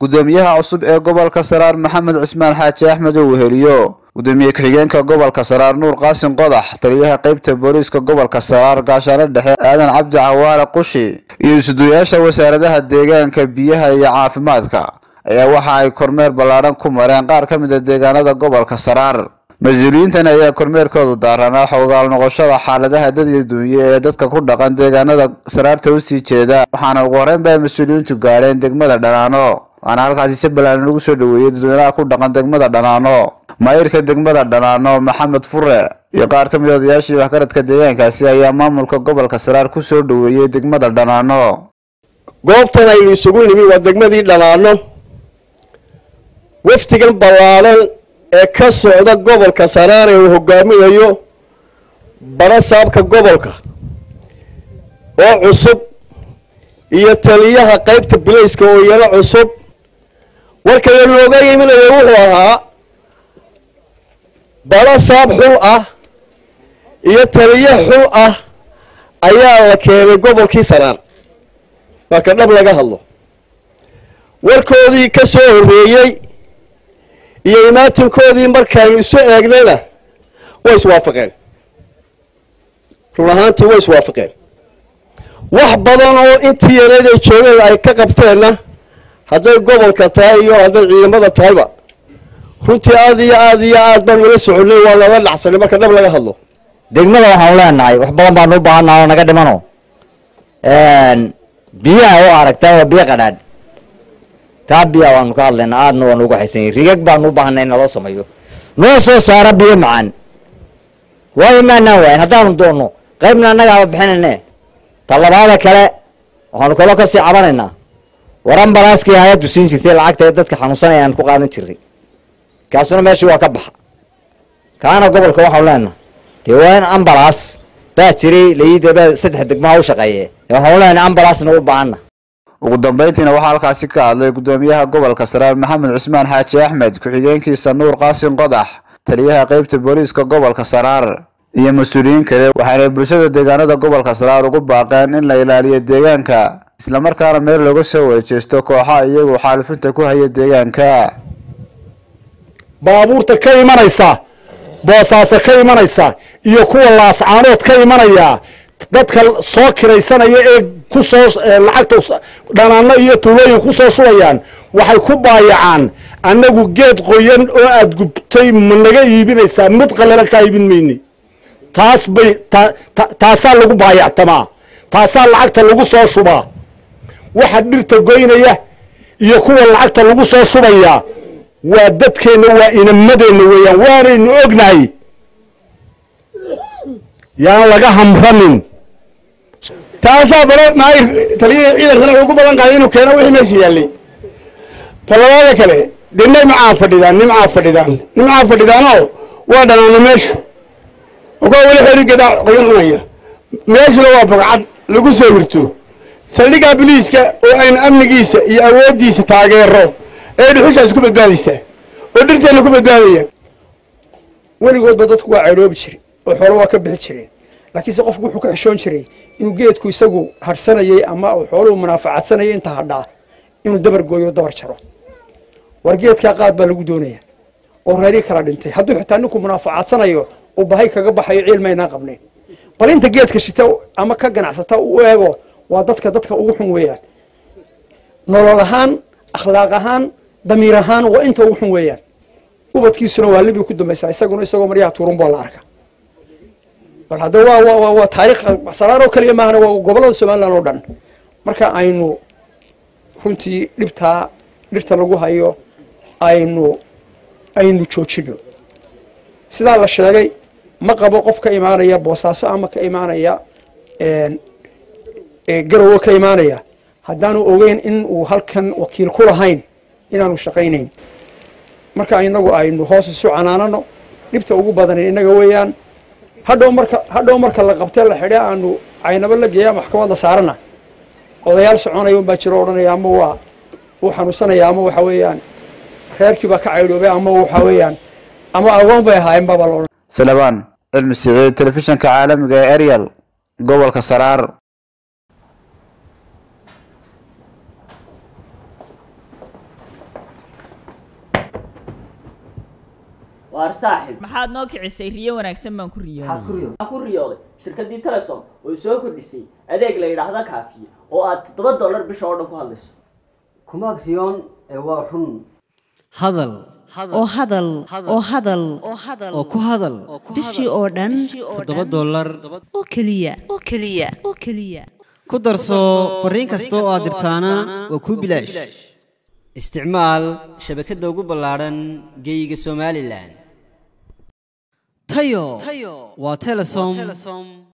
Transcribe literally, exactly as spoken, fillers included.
gudoomiyaha cusub ee gobolka Saraar Maxamed Cismaan Xaaji Axmed oo weheliyo gudoomiye ku-xigeenka gobolka Saraar Nuur Qaasin Qodax taliyaha qaybta booliska gobolka Saraar gaashaano dhexe Aadan Cabdi Cawaale Qushi iyo isduuyaasha wasaaradaha deegaanka biyaha iyo caafimaadka ayaa waxa ay kormeer balaaran ku mareen qaar ka mid ah deegaanada gobolka Saraar mas'uuliyiintan ayaa kormeerkoodu daaranaa xogaal noqoshada xaaladaha dadweynaha ee dadka ku dhaqan deegaanada Saraarta u sii jeeda waxaana ugu horreyn bay mas'uuliyiintu gaareen degmada Dhanaano ana halkaas si balaaran lagu soo dhaweeyay dadweynaha ku dhaqan degmada Dhanaano maayirka degmada Dhanaano Maxamed Fure iyo qaar ka mid ah odayaashii waxgaradka deegaankaasi ayaa maamulka gobolka Saraar ku soo dhaweeyay degmada Dhanaano goobtan ay isugu nimi waa degmadii Dhanaano waftigan balaaran ee ka socda gobolka Saraar ee uu hogaaminayo barasaabka gobolka oo cusub iyo taliyaha qaybta bilayska oo iyana cusub warka looga yimaado wuxuu ahaa barasaab xul ah iyo taliye xul ah ayaa la keenay gobolkii Saraar marka dhab laga hadlo warkoodii ka soo horeeyay iyo imaantoodii markaan isu eegnayna way iswaafaqeen ruuxaantii way iswaafaqeen wax badan oo intii yareed ay joogeen ay ka qabteenna haday gobolka tahay iyo haday ciidamada tahayba runtii aad iyo aad iyo aad baan wala soconay waa laba dhacsan marka dhab laga hadlo degmada waxaan leenahay wax badan baan u baahanahay naga dhimano een biyaha oo aragtaa waa biyo qadhaadh taabiya waan ka hadlaynaa aadna waan ugu xaysan rigag baan u baahnay in loo sameeyo noo soo saara biyo macaan way maana waan hadaan doono qaybna anaga bixinayna talabaada kale waxaan kala ka sii cabanaynaa waran balaaskii hay'addu siin jirtay lacagta dadka xanuunsanayaan ku qaadan jiray kaasuna meeshii waa ka baxa kaana gobolka waxaan leenahay deewaan ambalaas baa jiray leeyada saddex degmo u shaqeeyay waxaan leenahay ambalaasna u baahna ugu dambeyntiina waxa halkaasi ka hadlay gudoomiyaha gobolka Saraar Maxamed Cismaan Xaaji Axmed ku-xigeenkiisa Nuur Qaasin Qodax taliyaha qaybta booliska gobolka Saraar iyo mas'uuliyiin kale waxaana bulshada deegaanada gobolka Saraar ugu baaqeen in la ilaaliyo deegaanka isla markaana meel lagu soo wajeesto kooxaha iyagu xaalufinta ku haya deegaanka baabuurta ka imanaysa boosaasa ka imanaysa iyo kuwa laascaanood ka imanaya dadka soo kiraysanaya ee ku soo lacagta Dhanaano iyo tuulooyin ku soo shubayaan waxay ku baayacaan anagu geed qoyan oo aad gubtay managa iibinaysa mid qalala ka iibin meeyni taas bay taasa lagu baayactama taasa lacagta lagu soo shubaa waxa dhirta goynaya iyo kuwa lacagta lagu soo shubaya waa dadkeena waa inamadeenna weeyaan waanaynu ognahay yaan laga hamranin taasa baro maayir taliye ciidankana ugu badan qaaday inuu keeno wixii meesha yaalay talabaada kale dhinay ma fadhidaan nimca fadhidaan nimca fadhidaan oo waa Dhanaano meesha ugu wali xiriga qoyanaya meesha waa baqcad lagu soo hirto saldhiga booliska oo ay amnigiisa iyo awoodiisa taageero ee dhuxushaas ku badbaadaysa oo dhirteena ku badbaadaya waligood dadku waa ceeloobi jiray oo xoolo waa ka bixi jireen laakiin qofku wuxuu ka xishoon jiray inuu geedku isagu harsanayay ama uu xooluhu munaafacaadsanayay inta hadhaa inuu dabar gooyo dabar jaro war geedka qaad baa lagu doonaya oo reeri kala dhintay hadduu xitaa ninku munaafacadsanayo oo bahay kaga baxayo cilmayna qabneen bal inta geedka shita ama ka ganacsata u eego waa dadka dadka ugu xun weeyaan nolol ahaan akhlaaq ahaan damiir ahaan waa inta ugu xun weeyaan ubadkiisuna waa libi ku dambaysa isaguna isagoo maryaa tuurun baa la arka bal hada waa waa waa taariikh Saraar oo kaliya maahna waa gobolada Soomaaliland oo dhan marka aynu runtii dhibta dhirta lagu hayo aynu aynu joojino sida la sheegay ma qabo qof ka imaanaya Boosaaso ama ka imaanaya een ee garowo ka imaanaya haddaanu ogeyn in uu halkan wakiil ku lahayn inaanu shaqaynayn marka aynagu aynu hoos isu canaanano dhibta ugu badan inaga weeyaan hadhow marka hadhow marka la qabtay la xidhay aanu aynaba la geeyaa maxkamadda saarana odayaal soconayo baa jiro oranaya ama waa uu xanuunsanaya ama waxa weeyaan reerkii baa ka caydoobay ama waxa weeyaan ama agoon bay ahaayeen baba loo Salabaan cilmi siciid telefishinka caalamiga ee Ariel gobolka Saraar. waar saaxiib maxaad noo kicisay riyo wanaagsan baan ku riyooday maxaad ku riyooday ku riyooday shirkadii Telesom oo soo kordhisay adeeg la yiraahdo kaafiye oo aad toddoba dollar bisha oo dhan ku hadlayso kumaad riyoon ee waa run hadal oo hadal oo hadal oo ku hadal bishii oo dhan toddoba dollar oo kaliya oo kaliya oo kaliya ku darso fariin kasta oo aad dirtaana waa ku bilaash isticmaal shabakadda ugu ballaaran geyga Somaliland tayo waa Telesom